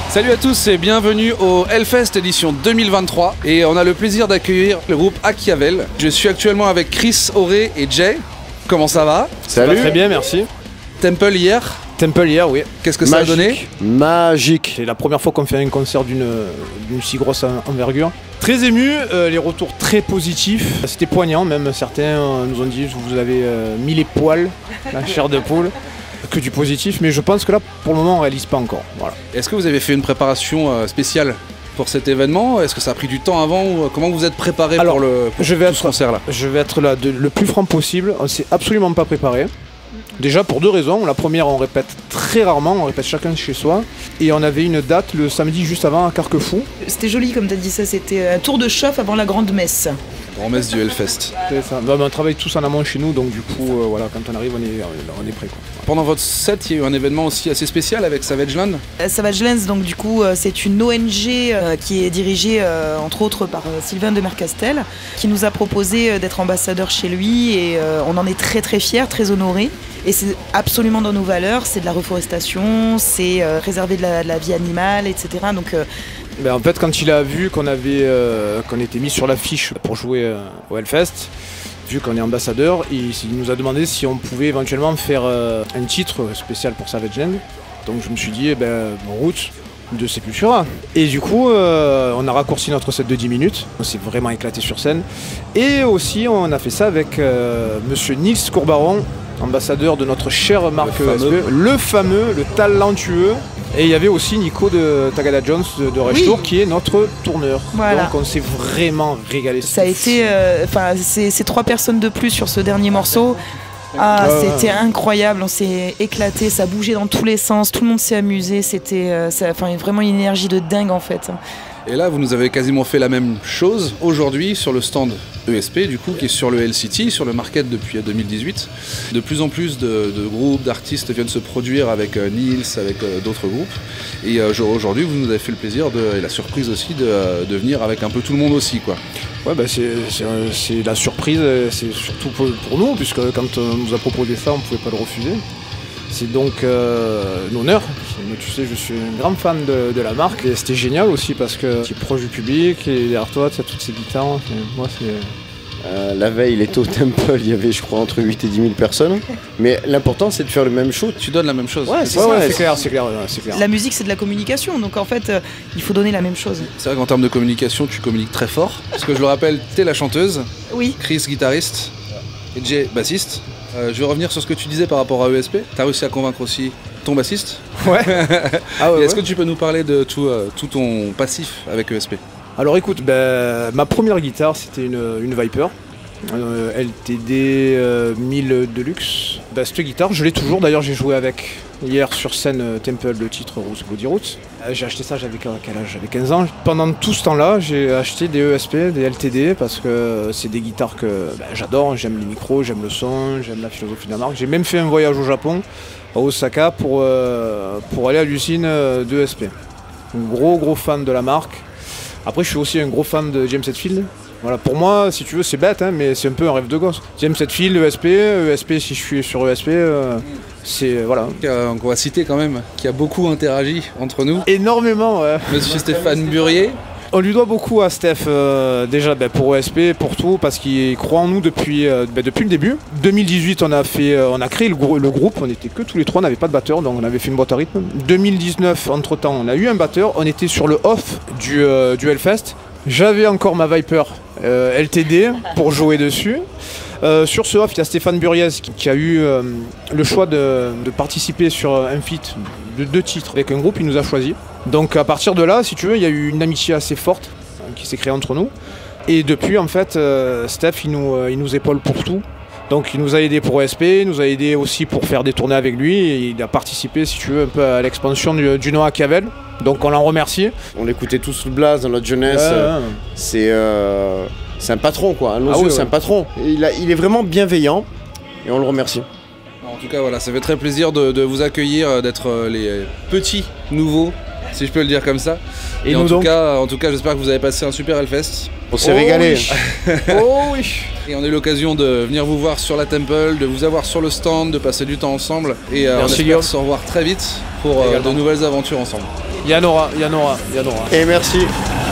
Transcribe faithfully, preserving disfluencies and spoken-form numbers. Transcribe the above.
Salut à tous et bienvenue au Hellfest édition deux mille vingt-trois et on a le plaisir d'accueillir le groupe Achiavel. Je suis actuellement avec Chris, Auré et Jay. Comment ça va? Salut. Ça va très bien, merci. Temple hier? Temple hier, oui. Qu'est-ce que ça a donné? Magique. C'est la première fois qu'on fait un concert d'une si grosse envergure. Très ému, euh, les retours très positifs. C'était poignant même, certains euh, nous ont dit vous avez euh, mis les poils, la chair de poule. Que du positif, mais je pense que là, pour le moment, on réalise pas encore. Voilà. Est-ce que vous avez fait une préparation euh, spéciale pour cet événement? Est-ce que ça a pris du temps avant ou euh, comment vous êtes préparé Alors, pour, le, pour je vais tout être, ce concert-là? Je vais être là de, le plus franc possible. On s'est absolument pas préparé. Déjà pour deux raisons. La première, on répète très rarement, on répète chacun chez soi. Et on avait une date le samedi juste avant à Carquefou. C'était joli comme tu as dit ça, c'était un tour de chauffe avant la grande messe. Grand messe du Hellfest. C'est ça. Bah, on travaille tous en amont chez nous, donc du coup, euh, voilà, quand on arrive, on est, on est prêt. Quoi. Pendant votre set, il y a eu un événement aussi assez spécial avec Savage Land. Savage Lands, donc du coup, c'est une O N G euh, qui est dirigée euh, entre autres par euh, Sylvain de Mercastel, qui nous a proposé euh, d'être ambassadeur chez lui et euh, on en est très très fiers, très honorés. Et c'est absolument dans nos valeurs, c'est de la reforestation, c'est euh, réserver de la, de la vie animale, et cetera. Donc, euh, ben en fait, quand il a vu qu'on avait, euh, qu'on était mis sur l'affiche pour jouer euh, au Hellfest, vu qu'on est ambassadeur, il, il nous a demandé si on pouvait éventuellement faire euh, un titre spécial pour Savage Land. Donc je me suis dit, eh ben, route de Sepultura. Et du coup, euh, on a raccourci notre set de dix minutes. On s'est vraiment éclaté sur scène. Et aussi, on a fait ça avec euh, monsieur Nils Courbaron, ambassadeur de notre chère marque le E S P, fameux. le fameux, le talentueux. Et il y avait aussi Nico de Tagada Jones de, de Rage Oui. Tour qui est notre tourneur. Voilà. Donc on s'est vraiment régalé. ça a été, enfin, euh, c'est ces trois personnes de plus sur ce dernier morceau. Ah, Ah. c'était incroyable, on s'est éclaté, ça bougeait dans tous les sens, tout le monde s'est amusé, c'était euh, ça- enfin, vraiment une énergie de dingue en fait. Et là, vous nous avez quasiment fait la même chose aujourd'hui sur le stand E S P, du coup, qui est sur le Hell City, sur le market depuis deux mille dix-huit. De plus en plus de, de groupes, d'artistes viennent se produire avec euh, Nils, avec euh, d'autres groupes. Et euh, aujourd'hui, vous nous avez fait le plaisir de, et la surprise aussi de, euh, de venir avec un peu tout le monde aussi, quoi. Ouais, bah c'est, c'est, euh, c'est la surprise, euh, c'est surtout pour, pour nous, puisque quand on nous a proposé ça, on ne pouvait pas le refuser. C'est donc euh, un honneur. Mais tu sais, je suis un grand fan de, de la marque et c'était génial aussi parce que tu es proche du public et derrière toi, tu as toutes ces guitares. Et moi, c'est. Euh, la veille, il était au Temple, il y avait je crois entre huit et dix mille personnes. Mais l'important c'est de faire le même show. Tu donnes la même chose. Ouais, c'est Ouais, ça. ouais, c'est- c'est clair, c'est clair, ouais, c'est clair. La musique c'est de la communication, donc en fait euh, il faut donner la même chose. C'est vrai qu'en termes de communication, tu communiques très fort. Parce que je le rappelle, t'es la chanteuse, Oui. Chris guitariste et Jay bassiste. Euh, je vais revenir sur ce que tu disais par rapport à E S P. T'as réussi à convaincre aussi ton bassiste. Ouais. Ah ouais, Et est-ce ouais. que tu peux nous parler de tout, euh, tout ton passif avec E S P? Alors écoute, ben, ma première guitare c'était une, une Viper. Euh, L T D euh, mille Deluxe. Bah, cette guitare, je l'ai toujours. D'ailleurs, j'ai joué avec hier sur scène euh, Temple, le titre Rose Bloody Roots. Euh, j'ai acheté ça, j'avais quel âge? J'avais quinze ans. Pendant tout ce temps-là, j'ai acheté des E S P, des L T D, parce que c'est des guitares que bah, j'adore. J'aime les micros, j'aime le son, j'aime la philosophie de la marque. J'ai même fait un voyage au Japon, à Osaka, pour, euh, pour aller à l'usine euh, d'E S P. Un gros, gros fan de la marque. Après, je suis aussi un gros fan de James Hetfield. Voilà, pour moi, si tu veux, c'est bête, hein, mais c'est un peu un rêve de gosse. James Hetfield, E S P, E S P, si je suis sur E S P, euh, c'est euh, voilà. Euh, on va citer quand même, qui a beaucoup interagi entre nous. Énormément, ouais. Monsieur Stéphane Burier. On lui doit beaucoup à Steph, euh, déjà ben, pour E S P, pour tout, parce qu'il croit en nous depuis, euh, ben, depuis le début. deux mille dix-huit, on a, fait, euh, on a créé le, grou- le groupe, on était que tous les trois, on n'avait pas de batteur, donc on avait fait une boîte à rythme. deux mille dix-neuf, entre-temps, on a eu un batteur, on était sur le off du, euh, du Hellfest. J'avais encore ma Viper euh, L T D pour jouer dessus. Euh, sur ce off, il y a Stéphane Buriez qui, qui a eu euh, le choix de, de participer sur un feat de deux titres avec un groupe, il nous a choisi. Donc à partir de là, si tu veux, il y a eu une amitié assez forte euh, qui s'est créée entre nous. Et depuis, en fait, euh, Steph, il nous, euh, il nous épaule pour tout. Donc il nous a aidé pour E S P, il nous a aidé aussi pour faire des tournées avec lui. Et il a participé, si tu veux, un peu à l'expansion du, du nom Achiavel. Donc on l'en remercie. On l'écoutait tous sous le blast dans notre jeunesse. Ouais, euh, ouais. C'est euh, c'est un patron quoi. À nos Ah yeux, oui, c'est ouais. un patron. Et il, a- il est vraiment bienveillant et on le remercie. En tout cas, voilà, ça fait très plaisir de, de vous accueillir, d'être euh, les petits nouveaux, si je peux le dire comme ça. Et Et, en, nous tout donc cas, en tout cas, j'espère que vous avez passé un super Hellfest. On s'est Oh régalé. oui. Oh oui. Et on a eu l'occasion de venir vous voir sur la Temple, de vous avoir sur le stand, de passer du temps ensemble. Et euh, on Merci, espère Guillaume. se revoir très vite pour euh, Également. de nouvelles aventures ensemble. Il y en aura, il y en aura, il y en aura. Et merci.